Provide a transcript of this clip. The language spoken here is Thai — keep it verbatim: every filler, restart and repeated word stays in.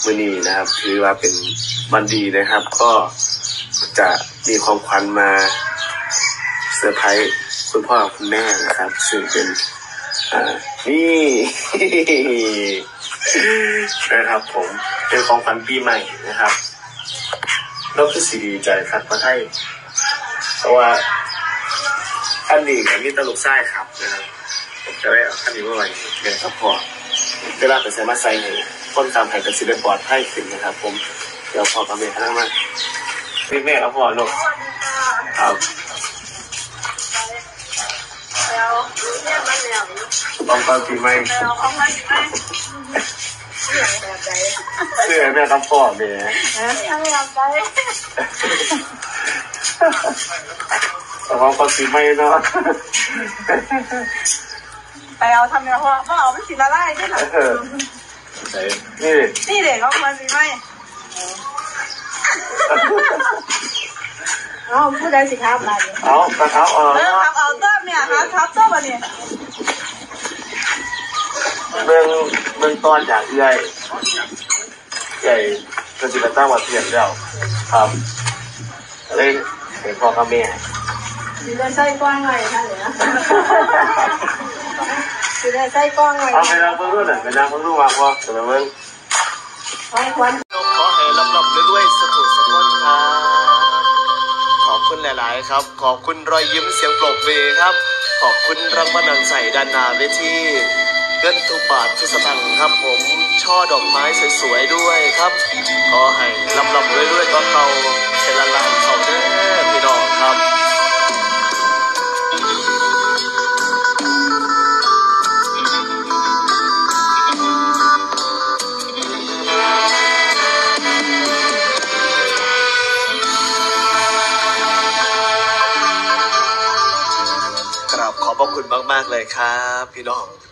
วันนี้นะครับถือว่าเป็นวันดีนะครับก็จะมีความขวัญมาเซอร์ไพรส์คุณพ่อคุณแม่นะครับซึ่งเป็นอ่านี่นะครับผมเป็นของขวัญปีใหม่นะครับเราคือสีดีใจครับมาให้เพราะว่าท่านนี้มีตลกไส้ครับนะครับผมจะได้เอาท่านนี้มาไว้เดี๋ยวครับพอเวลาไปใส่มาใส่เนี่ยต้นตามไผ่กับซีเรนบอร์ดให้ขึ้นนะครับผมเดี๋ยวพอกับแม่ข้างมาพี่แม่แล้วพอลูกครับบางตอนปีใหม่เสื้อแม่กับพ่อแม่แต่บางตอนปีใหม่เนาะไปเอาทำเนี่ยพ่อพ่อเอาไปสีละลายใช่ไหมนี่นี่เด็กเขาควรสีไหมเอาผู้ใดสิครับมาดิเอากระเท้าเออเออครับเอาเติมเนี่ยครับครับเติมมาเนี่ยเมืองเมืองตอนอย่างใหญ่ใหญ่กระสิบตั้งวัดเทียนเดียวครับเลยเห็นพ่อกับแม่สีได้ไส้กว้างไงท่านเนี่ยสีได้ไส้กว้างไงเอาไปนั่งเพิ่งรู้หน่อยไปนั่งเพิ่งรู้มากว่าจะไปเพิ่งขอให้ควันขอให้ลำลำด้วยสกุลสกุลครับขอบคุณหลายๆครับขอบคุณรอยยิ้มเสียงปรบมือครับขอบคุณรางวัลน้ำใจด้านหน้าเวทีเงินทุกบาททุกสตางค์ครับผมช่อดอกไม้สวยๆด้วยครับขอให้ลำลำด้วยๆก็เขาเป็นละลานเขาเด้อพี่น้องครับขอบพระคุณมากๆเลยครับพี่น้อง